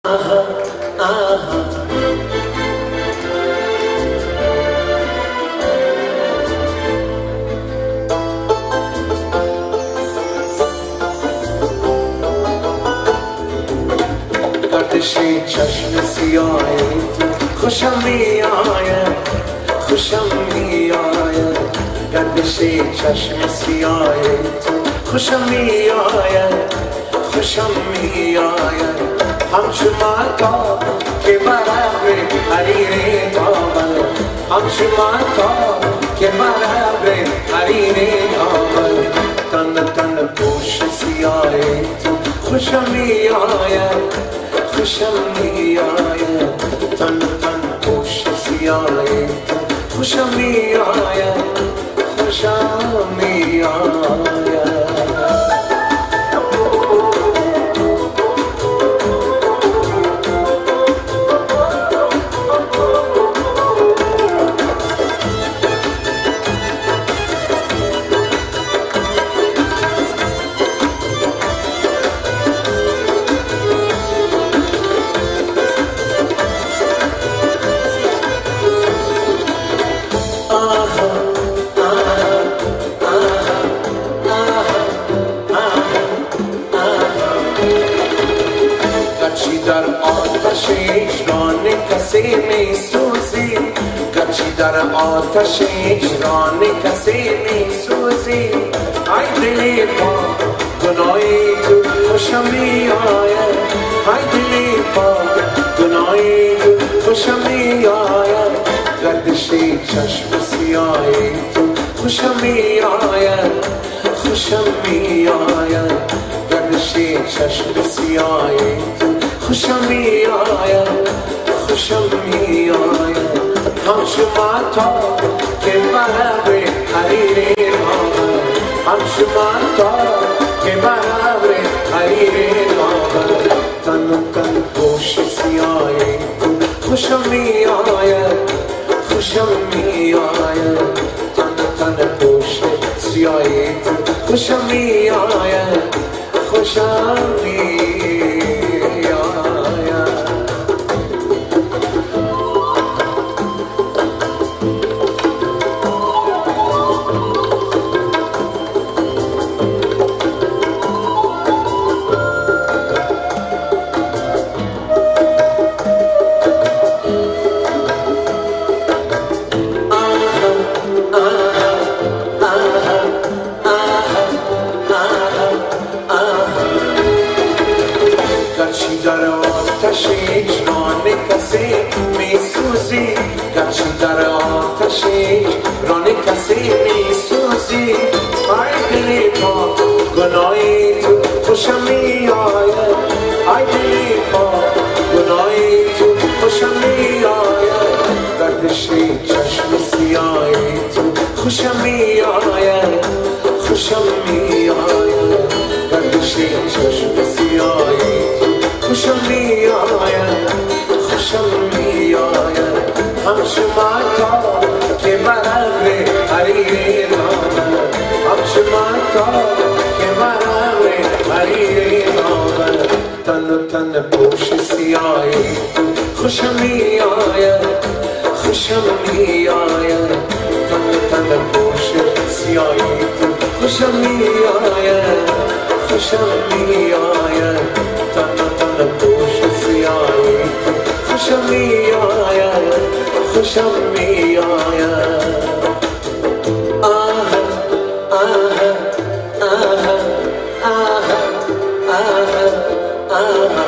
گردش چشم سیاه خوشم میآید، خوشم میآید. گردش چشم سیاه خوشم میآید، خوشم میآید. همچو ماتا که برابر حریر دامن، همچو ماتا که برابر حریر دامن. تن تن پوش سیاه خوشم میآید، خوشم میآید. تن تن پوش سیاه خوشم میآید، خوشم میآید. در آتش هجران کسی می سوزی، گرچه در آتش هجران کسی می سوزی. ای دلی پا گناهی تو خوشم می آید، ای دلی پا گناهی تو خوشم می آید. گردش چشم سیاهی تو خوشم می آید، خوشم می آید. گردش چشم سیاهی خوشم میآید، خوشم میآید. همچو ماتا که برابر حریر دامن، همچو ماتا که برابر حریر دامن. تن تن پوش سیاهی خوشم میآید، خوشم میآید. تن تن پوش سیاهی خوشم میآید، خوشم میآید. در آتش هجران کسی می سوزی، گرچه در آتش هجران کسی می سوزی. ای دلی پا گناهی تو خوشم می آید، ای دلی پا گناهی تو خوشم می آید. گردش چشم سیاهی تو خوشم می آید، خوشم می آید. گردش چشم سیاهی خوشم میآید، خوشم میآید. همچو ماتا که برابر حریر دامن، همچو ماتا که برابر حریر دامن. تن تن پوش سیاهی خوشم میآید، خوشم میآید. تن تن پوش سیاهی خوشم میآید، خوشم میآید. تن پوش سیاهی خوشم میآید، خوشم میآید. آه آه آه آه آه آه